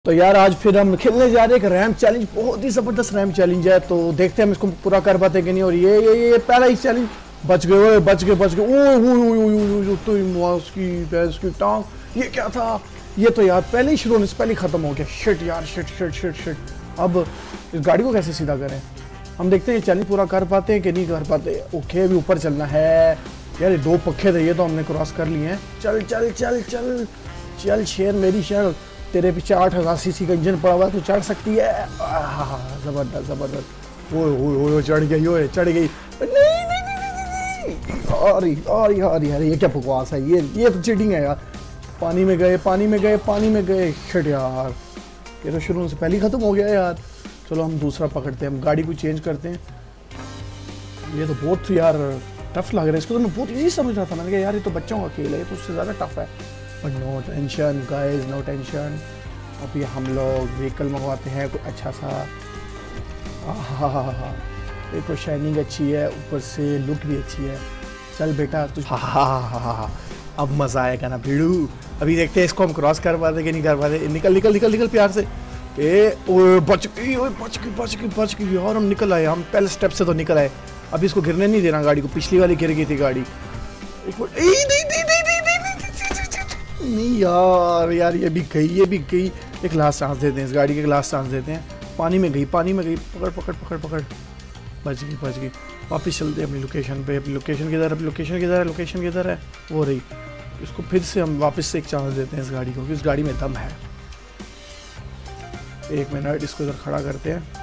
तो यार आज फिर हम खेलने जा रहे हैं एक रैम चैलेंज। बहुत ही जबरदस्त रैम चैलेंज है, तो देखते हैं हम इसको पूरा कर पाते कि नहीं। और ये पहला ही चैलेंज बच गए, बच गए। ओ तो की भैंस की टांग, ये क्या था? ये तो यार पहले ही शुरू होने से पहले ही खत्म हो गया। शिट यार, शिट। अब इस गाड़ी को कैसे सीधा करें? हम देखते हैं ये चैलेंज पूरा कर पाते हैं कि नहीं कर पाते। ओके, अभी ऊपर चलना है यार। ये दो पक्के थे, ये तो हमने क्रॉस कर लिए हैं। चल शेर मेरी शेर, तेरे पीछे 8000 सीसी का इंजन पड़ा हुआ है, तू चढ़ सकती है। जबरदस्त। ओए चढ़ गई। नहीं। यार ये क्या बकवास है? ये तो चीटिंग है यार। पानी में गए। शिट यार, ये तो शुरू से पहले ही खत्म हो गया यार। चलो हम दूसरा पकड़ते हैं, हम गाड़ी को चेंज करते हैं। ये तो बहुत यार टफ लग रहा है। इसको तो मैं बहुत इजी समझ रहा था। मैंने कहा यार ये तो बच्चों का खेल है, तो उससे ज़्यादा टफ है। But no tension guys, no tension. अभी हम लोग व्हीकल मंगवाते हैं कोई अच्छा सा। हाँ, एक तो शाइनिंग अच्छी है, ऊपर से लुक भी अच्छी है। चल बेटा तू। हाँ, अब मज़ा आएगा ना भिड़ू। अभी देखते हैं इसको हम क्रॉस कर पाते कि नहीं कर पाते। निकल प्यार से। बच गई और हम निकल आए। हम पहले स्टेप से तो निकल आए। अभी इसको गिरने नहीं देना गाड़ी को। पिछली वाली गिर गई थी गाड़ी। नहीं यार ये भी गई। एक लास्ट चांस देते हैं इस गाड़ी के, लास्ट चांस देते हैं। पानी में गई। पकड़। बच गई। वापस चलते हैं अपनी लोकेशन पे। अपनी लोकेशन किधर है? वो रही। इसको फिर से हम वापस से एक चांस देते हैं इस गाड़ी को, कि इस गाड़ी में दम है। एक मिनट, इसको इधर खड़ा करते हैं।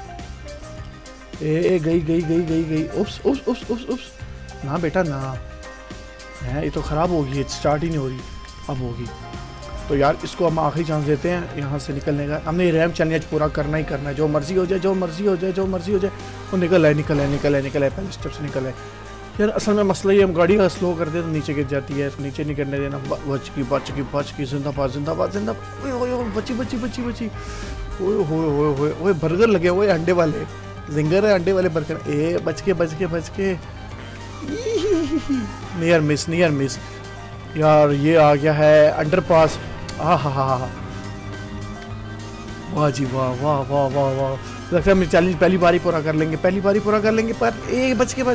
गई। उप्स। ना बेटा ना है, ये तो ख़राब होगी, स्टार्ट ही नहीं हो रही। अब होगी तो यार इसको हम आखिरी चांस देते हैं यहाँ से निकलने का। हमने ये रैम चैलेंज पूरा करना ही करना है। जो मर्जी हो जाए। वो निकल आए। पहले स्टेप से निकल आए यार। असल में मसला ये, हम गाड़ी का स्लो करते तो नीचे गिर जाती है। इसको नीचे नहीं करने देना। बच की। जिंदाबाद। बची। ओए बर्गर लगे हुए अंडे वाले, जिंगर है अंडे वाले बर्गर। बच के। नियर मिस यार। ये आ गया है अंडरपास। हाँ। वाह जी वाह। लगता है हम चैलेंज पहली बार ही पूरा कर लेंगे, पर बच के।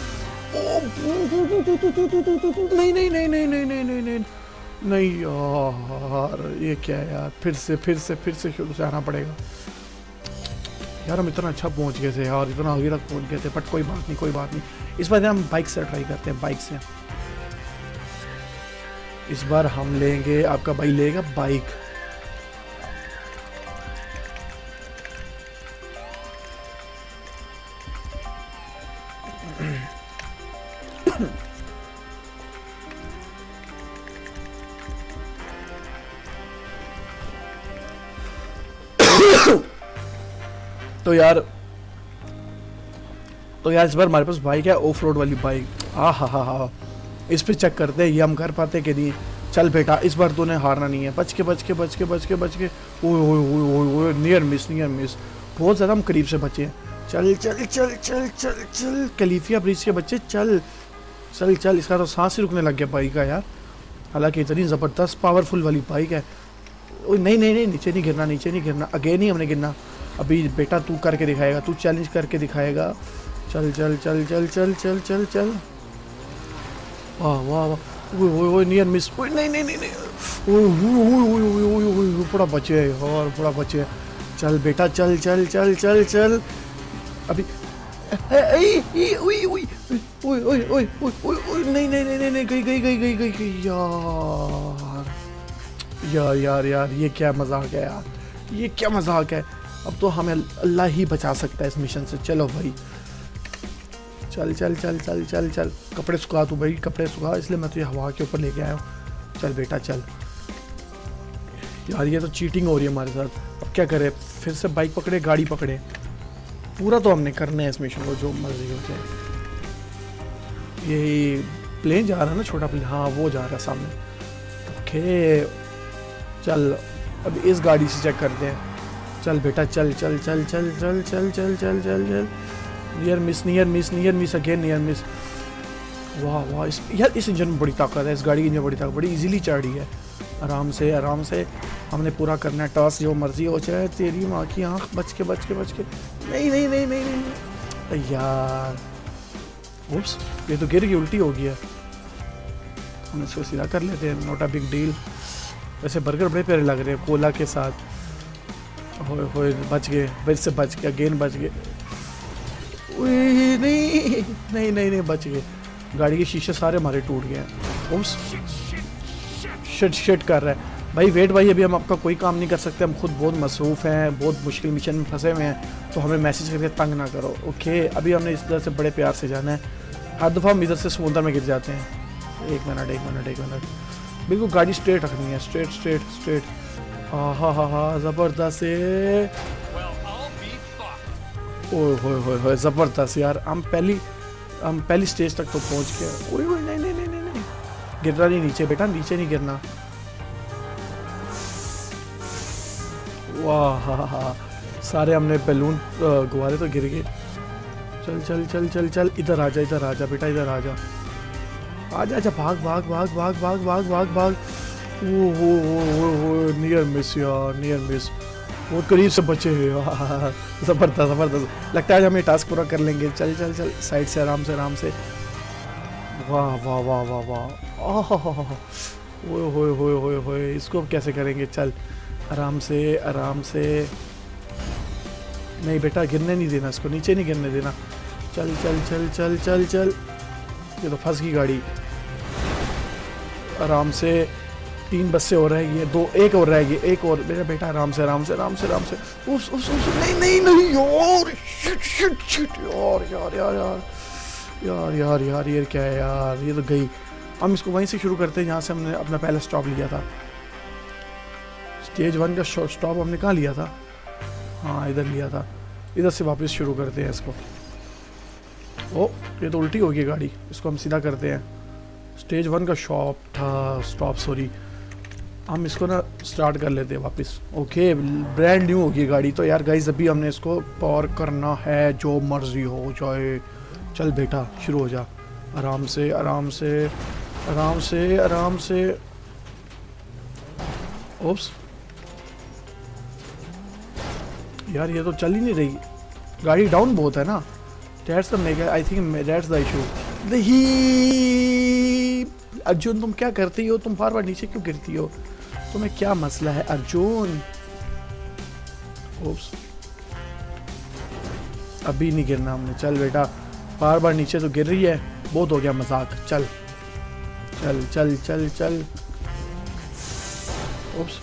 नहीं यार, ये क्या है यार? फिर से शुरू से आना पड़ेगा यार। हम इतना अच्छा पहुंच गए थे यार, इतना आगे तक पहुंच गए थे। बट कोई बात नहीं। इस बार हम बाइक से ट्राई करते हैं। बाइक से इस बार हम लेंगे, आपका भाई लेगा बाइक। तो यार इस बार हमारे पास बाइक है, ऑफ रोड वाली बाइक। हाँ, इस पे चेक करते हैं ये हम कर पाते कि नहीं। चल बेटा, इस बार तूने हारना नहीं है। बच के। ओए नियर मिस। बहुत ज़्यादा हम करीब से बचे हैं। चल कैलिफिया ब्रिज के बच्चे, चल। इसका तो सांस ही रुकने लग गया बाइक का यार। हालांकि इतनी ज़बरदस्त पावरफुल वाली बाइक है। नहीं, नीचे नहीं गिरना। अगेन ही हमने गिरना। अभी बेटा तू करके दिखाएगा, तू चैलेंज करके दिखाएगा। चल। वाह। ओए नियर मिस। नहीं। बड़ा बचे। चल बेटा, चल। अभी नहीं। गई यार। ये क्या मजाक है यार? अब तो हमें अल्लाह ही बचा सकता है इस मिशन से। चलो भाई, चल। कपड़े सुखा तू भाई, इसलिए मैं तुझे हवा के ऊपर लेके आया हूँ। चल बेटा चल। यार ये तो चीटिंग हो रही है हमारे साथ। अब क्या करें? फिर से बाइक पकड़े, गाड़ी पकड़े। पूरा तो हमने करना है इस मिशन को, जो मर्जी हो जाए। यही प्लेन जा रहा है ना, छोटा प्लेन। हाँ, वो जा रहा है सामने। ओके चल, अब इस गाड़ी से चेक करते हैं। चल बेटा चल। Near miss again, near miss. वाह इस इंजन में बड़ी ताकत है। इस गाड़ी की इंजन बड़ी इजीली चढ़ रही है। आराम से हमने पूरा करना है टास्क, जो मर्जी हो जाए। तेरी माँ की आँख, बच के बच के बच के। नहीं नहीं नहीं नहीं नहीं यार, उप्स, ये तो गिर गई, उल्टी हो गया। हम इसको सीधा कर लेते हैं, नॉट अ बिग डील। वैसे बर्गर बड़े प्यारे लग रहे हैं कोला के साथ। होए बच गए, फिर से बच गया, गेंद बच गए। नहीं नहीं नहीं नहीं बच गए। गाड़ी के शीशे सारे हमारे टूट गए हैं। उप्स, शिट कर रहा है भाई। वेट भाई, अभी हम आपका कोई काम नहीं कर सकते, हम खुद बहुत मसरूफ़ हैं, बहुत मुश्किल मिशन में फंसे हुए हैं, तो हमें मैसेज करके तंग ना करो, ओके। अभी हमने इस तरह से बड़े प्यार से जाना है। हर दफ़ा हम इधर से समुद्र में गिर जाते हैं। एक मिनट, बिल्कुल गाड़ी स्ट्रेट रखनी है, स्ट्रेट। हाँ ज़बरदस्त है। ओए ज़बरदस्त यार। हम पहली स्टेज तक तो पहुंच गए। ओए नहीं, गिरना नहीं नीचे बेटा, नीचे नहीं गिरना। वाह, सारे हमने बैलून गुब्बारे तो गिर गए। चल, इधर आ जा बेटा, इधर आ जा। भाग। ओ नियर मिस यार, नियर मिस, बहुत करीब से बचे हैं। जबरदस्त। लगता है हम ये टास्क पूरा कर लेंगे। चल साइड से आराम से। वाह। ओए, इसको कैसे करेंगे? चल आराम से। नहीं बेटा, गिरने नहीं देना इसको, नीचे नहीं गिरने देना। चल। ये तो फंस गई गाड़ी। आराम से। 3 बस से हो रहा है ये, 2 एक और रहेगी, एक और। मेरा बेटा आराम से। उस नहीं यार, शिट यार, ये क्या है यार, ये तो गई। हम इसको वहीं से शुरू करते हैं जहाँ से हमने अपना पहला स्टॉप लिया था। स्टेज 1 का स्टॉप हमने कहाँ लिया था? हाँ, इधर लिया था। इधर से वापस शुरू करते हैं इसको। ओ, ये तो उल्टी हो गई गाड़ी, इसको हम सीधा करते हैं। स्टेज 1 का स्टॉप सॉरी। हम इसको ना स्टार्ट कर लेते हैं वापस, ओके। ब्रांड न्यू होगी गाड़ी तो यार गाइस, अभी हमने इसको पावर करना है, जो मर्जी हो जाए। चल बेटा, शुरू हो जा। आराम से। ओप्स यार, ये तो चल ही नहीं रही गाड़ी, डाउन बहुत है ना। That's the mega, I think that's the issue. Arjun, तुम क्या करती हो? तुम बार नीचे क्यों गिरती हो? तुम्हें क्या मसला है अर्जुन? ओप्स, अभी नहीं गिरना हमने। चल बेटा, बार नीचे तो गिर रही है, बहुत हो गया मजाक। चल। ओप्स,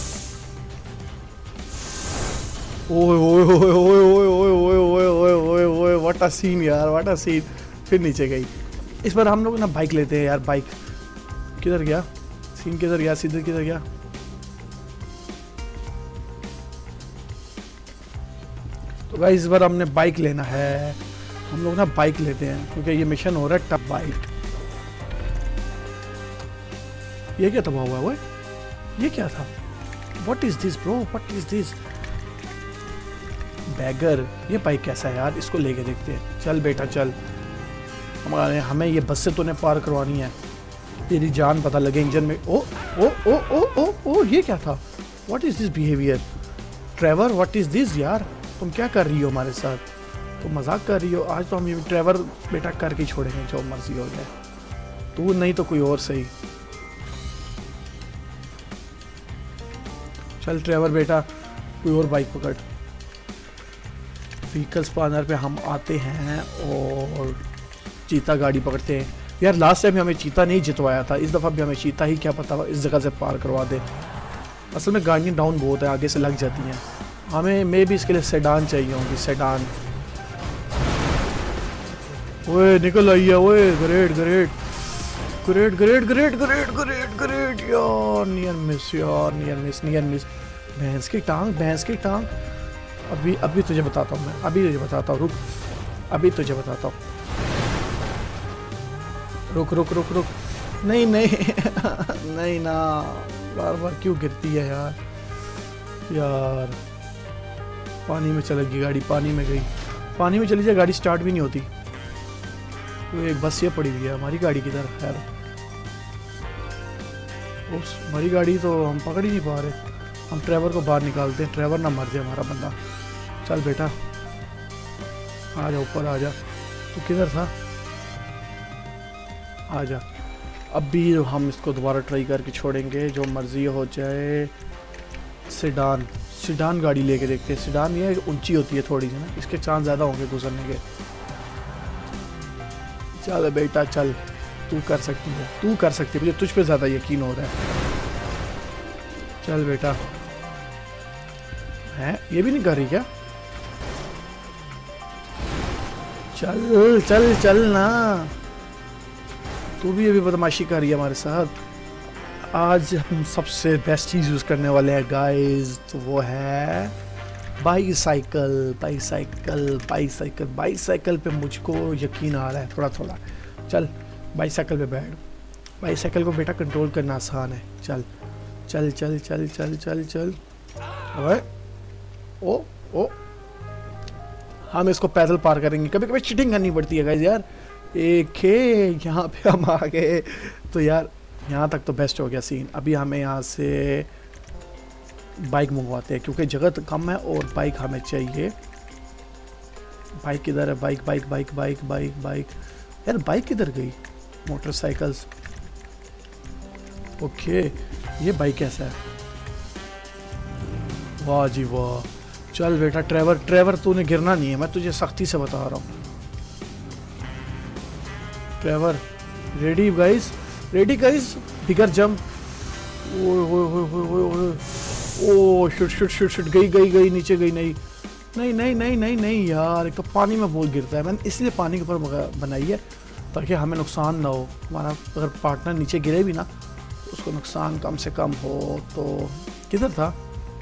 ओए, व्हाट अ सीन यार, व्हाट अ सीन। फिर नीचे गई। इस बार हम लोग ना बाइक लेते हैं यार। बाइक किधर गया सीन, किधर गया? तो भाई इस बार हमने बाइक लेना है। हम लोग ना बाइक लेते हैं क्योंकि ये मिशन हो रहा है टफ बाइक। ये क्या तबाह हुआ है? ये क्या था? What is this bro, what is this? Bagger, ये बाइक कैसा है यार? इसको लेके देखते हैं। चल बेटा चल, हमें ये बस से तूने पार करवानी है। तेरी जान पता लगे इंजन में। ओ, ये क्या था? What is this behaviour? Trevor, what is this यार? तुम क्या कर रही हो हमारे साथ? तुम मजाक कर रही हो? आज तो हम ये ट्रेवर बेटा करके छोड़ेंगे, जो मर्जी हो जाए। तू नहीं तो कोई और सही। चल ट्रेवर बेटा, कोई और बाइक पकड़। व्हीकल स्पॉनर पे हम आते हैं और चीता गाड़ी पकड़ते हैं। यार लास्ट टाइम हमें चीता नहीं जितवाया था, इस दफ़ा भी हमें चीता ही क्या पता इस जगह से पार करवा दे। असल में गाड़ियाँ डाउन बहुत है, आगे से लग जाती हैं। हमें मे भी इसके लिए सेडान चाहिए होंगी, सेडान। ओए निकल आई है, ओए ग्रेट यार। Near miss. भैंस की टांग। अभी तुझे बताता हूँ मैं, रुक। अभी तुझे बताता हूँ, रुक। नहीं नहीं ना, बार क्यों गिरती है यार। पानी में चलेगी गाड़ी, पानी में गई। पानी में चली जाए गाड़ी, स्टार्ट भी नहीं होती। तो एक बस ये पड़ी हुई है हमारी गाड़ी की तरफ। खैर उस हमारी गाड़ी तो हम पकड़ ही नहीं पा रहे। हम ट्रेवर को बाहर निकालते हैं, ट्रेवर ना मर जाए हमारा बंदा। चल बेटा आ जा, ऊपर आ जा। तू किधर था? आ जा। अब भी हम इसको दोबारा ट्राई करके छोड़ेंगे, जो मर्जी हो जाए। सिडान गाड़ी लेके देखते हैं। सिडान ये ऊंची होती है थोड़ी सी ना, इसके चांस ज़्यादा होंगे गुजरने के। चल बेटा चल, तू कर सकती है, तू कर सकती है, मुझे तुझ पे ज़्यादा यकीन हो रहा है। चल बेटा। है ये भी नहीं कर रही क्या? चल चल चल ना, तू भी अभी बदमाशी कर रही है हमारे साथ। आज हम सबसे बेस्ट चीज़ यूज़ करने वाले हैं गाइस, तो वो है बाईसाइकिल। बाईसाइकिल बाईसाइकिल बाईसाइकिल पे मुझको यकीन आ रहा है थोड़ा थोड़ा। चल बाईसाइकिल पे बैठ। बाईसाइकिल को बेटा कंट्रोल करना आसान है। चल चल चल चल चल चल चल। ओए ओ ओ, हम इसको पैदल पार करेंगे। कभी कभी चीटिंग करनी पड़ती है गाइस यार। एक यहाँ पे हम आ गए, तो यार यहाँ तक तो बेस्ट हो गया सीन। अभी हमें यहाँ से बाइक मंगवाते हैं क्योंकि जगह तो कम है और बाइक हमें चाहिए। बाइक किधर है? Bike bike bike bike bike bike यार, बाइक किधर गई? मोटरसाइकिल्स। ओके, ये बाइक कैसा है? वाह जी वाह। चल बेटा ट्रेवर, ट्रेवर तूने गिरना नहीं है, मैं तुझे सख्ती से बता रहा हूँ। Trevor ready guys, ready guys, bigger jump. Oh shoot shoot shoot shoot, गई गई गई, नीचे गई। नहीं नहीं नहीं नहीं नहीं नहीं यार, एक तो पानी में बहुत गिरता है। मैंने इसलिए पानी के ऊपर बनाई है ताकि हमें नुकसान ना हो। हमारा अगर पार्टनर नीचे गिरे भी ना, उसको नुकसान कम से कम हो। तो किधर था?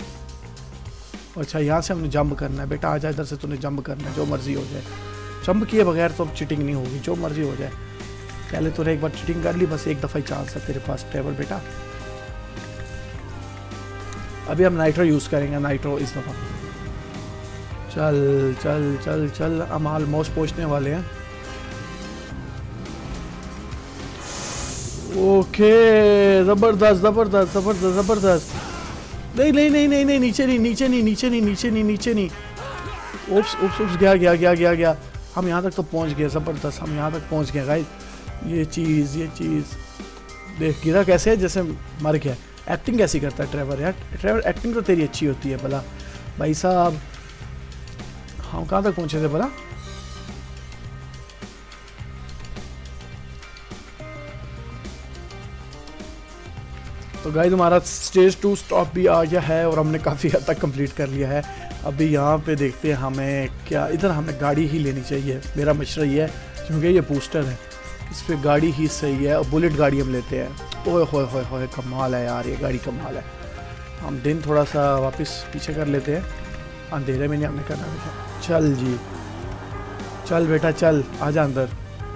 अच्छा यहाँ से हमने जंप करना है। बेटा आजा, इधर से तूने जंप करना है, जो मर्जी हो जाए। जंप किए बगैर तो चीटिंग नहीं होगी, जो मर्जी हो जाए। पहले तूने एक बार चीटिंग कर ली, बस एक दफ़ा ही चांस है तेरे पास ट्रेवर बेटा। अभी हम नाइट्रो यूज़ करेंगे, नाइट्रो इस दफ़ा। चल चल चल चल, हम ऑलमोस्ट पहुँचने वाले हैं। ओके, ज़बरदस्त ज़बरदस्त ज़बरदस्त ज़बरदस्त। नहीं नहीं नहीं नहीं नहीं, नीचे नहीं नीचे नहीं नीचे नहीं नीचे नहीं नीचे नहीं। उप्स उप्स उप्स, गया गया गया गया गया। हम यहाँ तक तो पहुँच गए, ज़बरदस्त, हम यहाँ तक पहुँच गए गाइस। ये चीज़ देख, गिरा कैसे है, जैसे मर गया। एक्टिंग कैसी करता है ट्रेवर यार। ट्रेवर एक्टिंग तो तेरी अच्छी होती है भला। भाई साहब हम कहाँ तक पहुँचे थे भला? तो गाइस हमारा स्टेज 2 स्टॉप भी आ गया है और हमने काफ़ी हद तक कंप्लीट कर लिया है। अभी यहाँ पे देखते हैं हमें क्या, इधर हमें गाड़ी ही लेनी चाहिए। मेरा मशवरा ये है, क्योंकि ये बूस्टर है, इस पर गाड़ी ही सही है। और बुलेट गाड़ी हम लेते हैं। ओए होए होए होए, कमाल है यार, ये गाड़ी कमाल है। हम दिन थोड़ा सा वापस पीछे कर लेते हैं, अंधेरे में नहीं हमने करना बेटा। चल जी चल बेटा चल, आजा अंदर।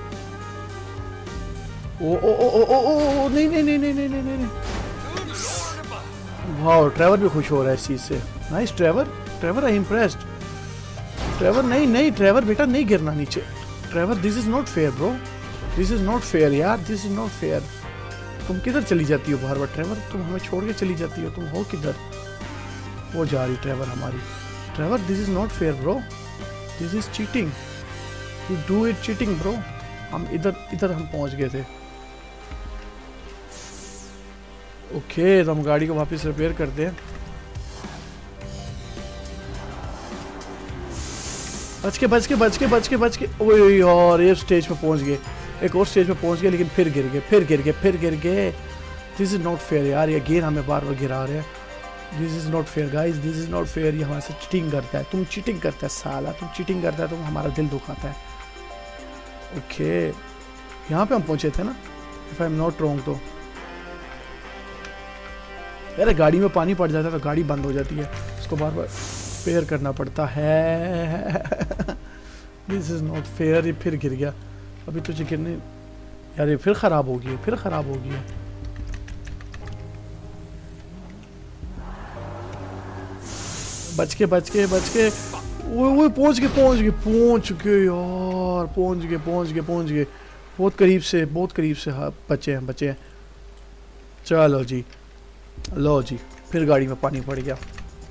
ओ ओ ओ ओ ओ ओ, नहीं नहीं नहीं नहीं नहीं नहीं नहीं। वाह, ट्रेवर भी खुश हो रहा है इस चीज़ से। Nice Trevor, Trevor I impressed. Trevor नहीं नहीं, ट्रेवर बेटा नहीं गिरना नीचे। Trevor this is not fair bro, this is not fair यार, दिस इज़ नॉट फेयर। तुम किधर चली जाती हो बार बार ट्रेवर? तुम हमें छोड़ के चली जाती हो, तुम हो किधर? वो जा रही ट्रेवर हमारी। Trevor this is not fair bro, this is cheating, you do it cheating bro. हम इधर हम पहुंच गए थे। ओके, तो हम गाड़ी को वापस रिपेयर करते हैं। बच के बच के बच के बच के बच के। ओए यार, ये स्टेज पे पहुंच गए, एक और स्टेज पे पहुंच गए, लेकिन फिर गिर गए फिर गिर गए फिर गिर गए। दिस इज़ नॉट फेयर यार, ये गेम हमें बार बार गिरा रहे हैं। This is not fair guys, this is not fair. ये हमारे से चीटिंग करता है। तुम चीटिंग करता है साला, तुम चीटिंग करता है, तुम हमारा दिल दुखाता है। ओके, यहाँ पे हम पहुंचे थे ना, if I am not wrong. तो यार गाड़ी में पानी पड़ जाता है तो गाड़ी बंद हो जाती है, उसको बार बार रिपेयर करना पड़ता है। This is not fair. ये फिर गिर गया। अभी तुझे गिरने यार, ये फिर ख़राब हो गई, फिर ख़राब हो गया। बच के बच के बच के। वो पहुंच गए यार, पहुंच गए। बहुत करीब से हाँ, बचे हैं। चलो जी, लो जी, फिर गाड़ी में पानी पड़ गया।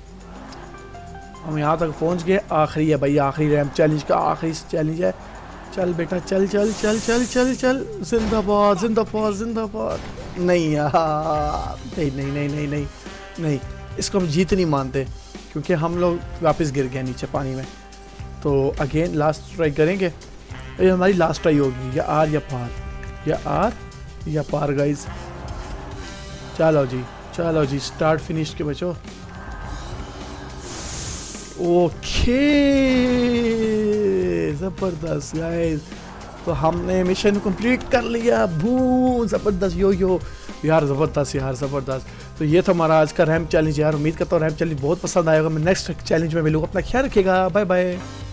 हम यहाँ तक पहुँच गए। आखिरी है भाई, आखिरी रैंप चैलेंज का आखिरी चैलेंज है। चल बेटा चल चल चल चल चल चल, जिंदाबाद जिंदाबाद जिंदाबाद। नहीं यार, नहीं नहीं नहीं नहीं नहीं नहीं, इसको हम जीत नहीं मानते क्योंकि हम लोग वापस गिर गए नीचे पानी में। तो अगेन लास्ट ट्राई करेंगे। ये हमारी लास्ट ट्राई होगी, या आर या पार, या आर या पार गाइस। चलो जी स्टार्ट फिनिश के बचो। ओके ज़बरदस्त गाइस, तो हमने मिशन कंप्लीट कर लिया। बूम, ज़बरदस्त यो यार, ज़बरदस्त यार ज़बरदस्त। तो ये था हमारा आज का रैंप चैलेंज यार। उम्मीद करता हूँ रैंप चैलेंज बहुत पसंद आएगा। मैं नेक्स्ट चैलेंज में मिलूँगा। अपना ख्याल रखिएगा, बाय बाय।